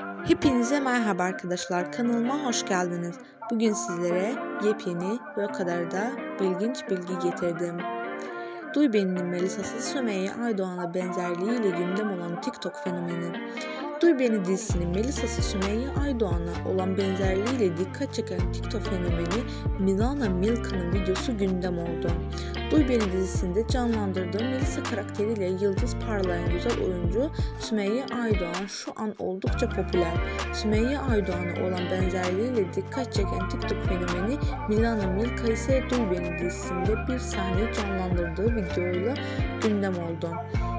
Hepinize merhaba arkadaşlar, kanalıma hoş geldiniz. Bugün sizlere yepyeni ve o kadar da ilginç bilgi getirdim. Duy Beni'nin Melisa'sı Sümeyye Aydoğan'a benzerliğiyle gündem olan TikTok fenomeni. Duy Beni dizisinin Melisa'sı Sümeyye Aydoğan'a olan benzerliğiyle dikkat çeken TikTok fenomeni Milana Milka'nın videosu gündem oldu. Duy Beni dizisinde canlandırdığı Melisa karakteriyle yıldız parlayan güzel oyuncu Sümeyye Aydoğan şu an oldukça popüler. Sümeyye Aydoğan'a olan benzerliğiyle dikkat çeken TikTok fenomeni Milana Milka ise Duy Beni dizisinde bir sahneyi canlandırdığı videoyla gündem oldu.